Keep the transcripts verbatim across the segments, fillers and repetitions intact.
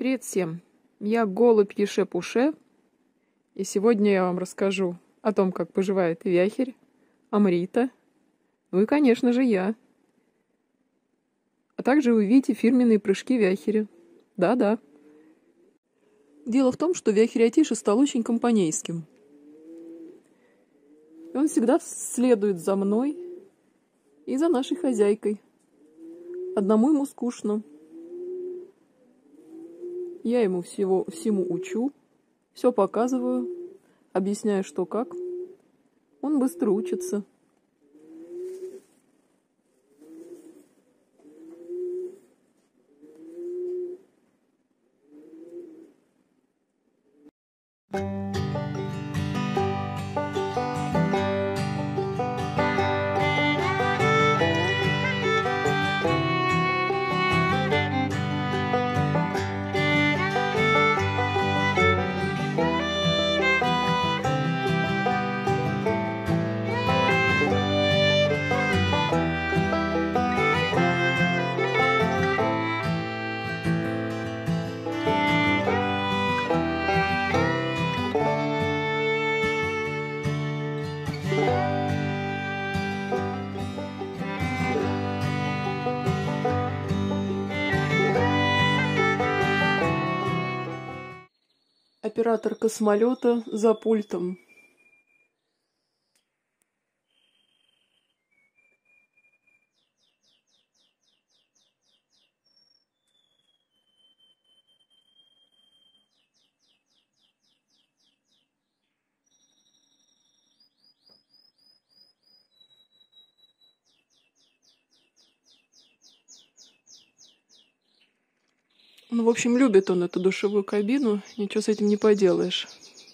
Привет всем! Я голубь Еше-Пуше, и сегодня я вам расскажу о том, как поживает вяхерь, Амрита, ну и, конечно же, я. А также вы увидите фирменные прыжки вяхеря. Да-да. Дело в том, что вяхерь Атиша стал очень компанейским. И он всегда следует за мной и за нашей хозяйкой. Одному ему скучно. Я ему всего, всему учу, все показываю, объясняю, что как. Он быстро учится. Оператор космолета за пультом. Ну, в общем, любит он эту душевую кабину, ничего с этим не поделаешь.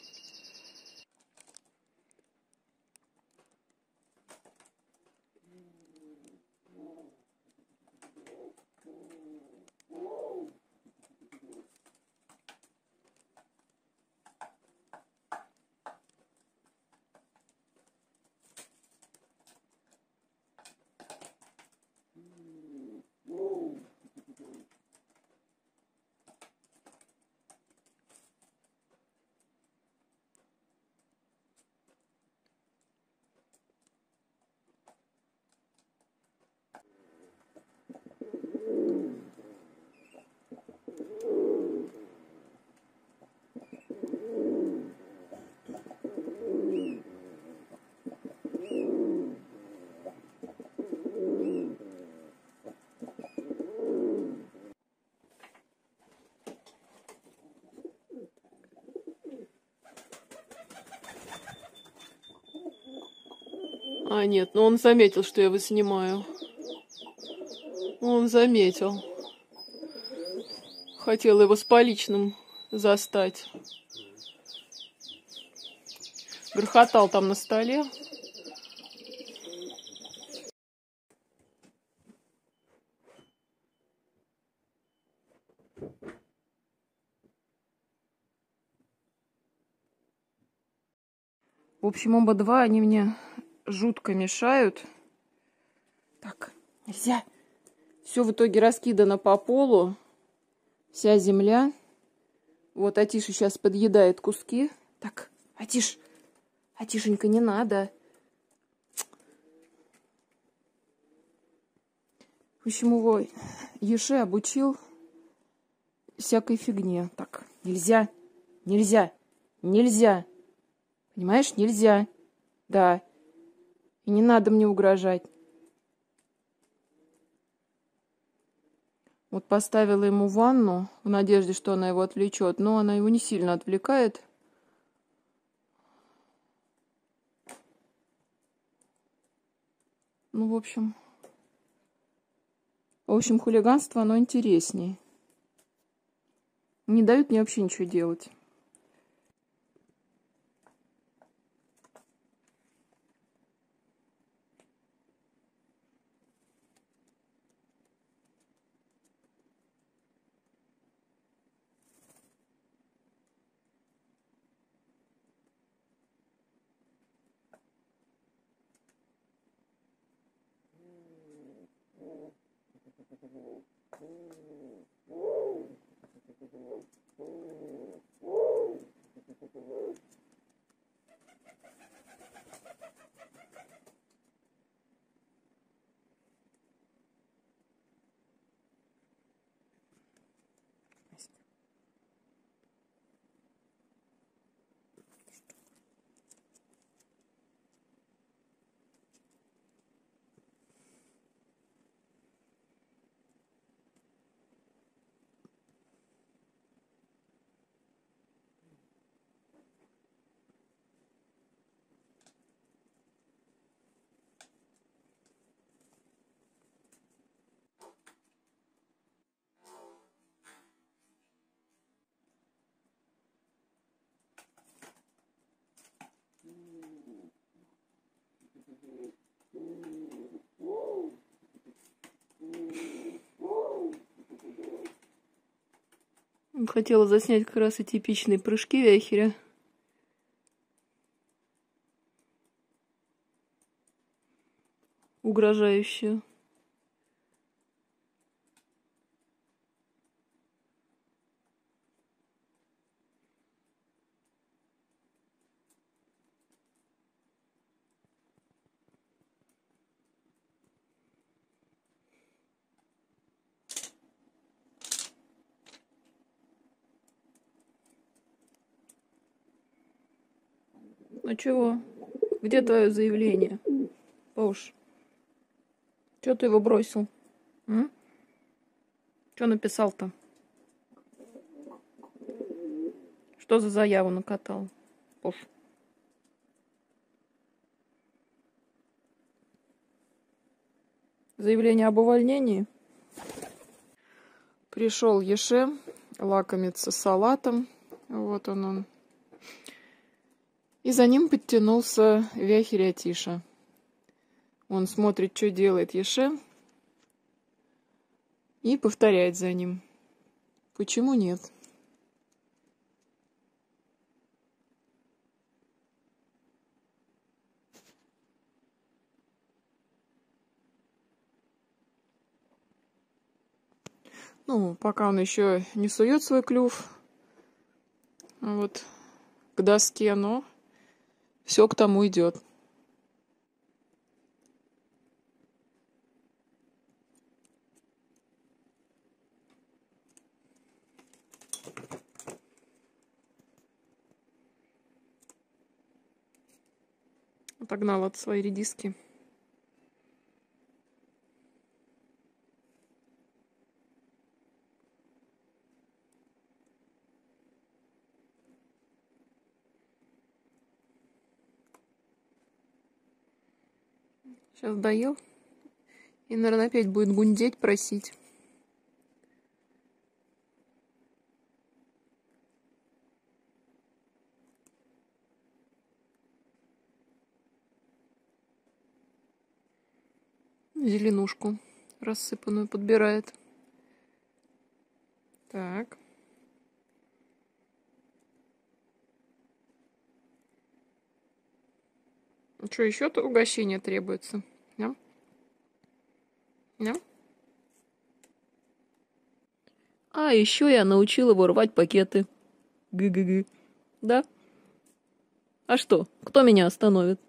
А, нет, ну он заметил, что я его снимаю. Он заметил. Хотел его с поличным застать. Грохотал там на столе. В общем, оба два, они мне жутко мешают. Так, нельзя. Все в итоге раскидано по полу. Вся земля. Вот Атиша сейчас подъедает куски. Так, Атиш, Атишенька, не надо. В общем, его Еше обучил всякой фигне. Так, нельзя, нельзя, нельзя. Понимаешь, нельзя. Да. И не надо мне угрожать. Вот поставила ему ванну в надежде, что она его отвлечет, но она его не сильно отвлекает. Ну, в общем... В общем, хулиганство, оно интереснее. Не дают мне вообще ничего делать. Хотела заснять как раз и типичные прыжки вяхеря. Угрожающие. Ну чего? Где твое заявление? Пауш, что ты его бросил? М? Что написал-то? Что за заяву накатал? Пауш. Заявление об увольнении? Пришел Еше лакомиться салатом. Вот он он. И за ним подтянулся Вяхеря Тиша. Он смотрит, что делает Еше, и повторяет за ним. Почему нет? Ну, пока он еще не сует свой клюв вот к доске, но все к тому идет. Отогнал от своей редиски. Сейчас доел. И, наверное, опять будет гундеть, просить. Зеленушку рассыпанную подбирает. Так. Что, еще-то угощение требуется? Да? Да? А еще я научил его рвать пакеты. Гы-гы-гы. Да? А что? Кто меня остановит?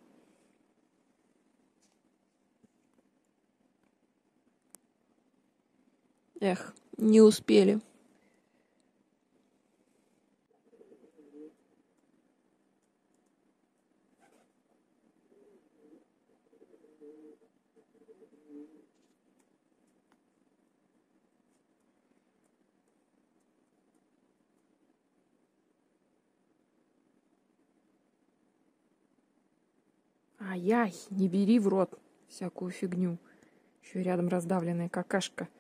Эх, не успели. Ай-яй, не бери в рот всякую фигню. Еще рядом раздавленная какашка.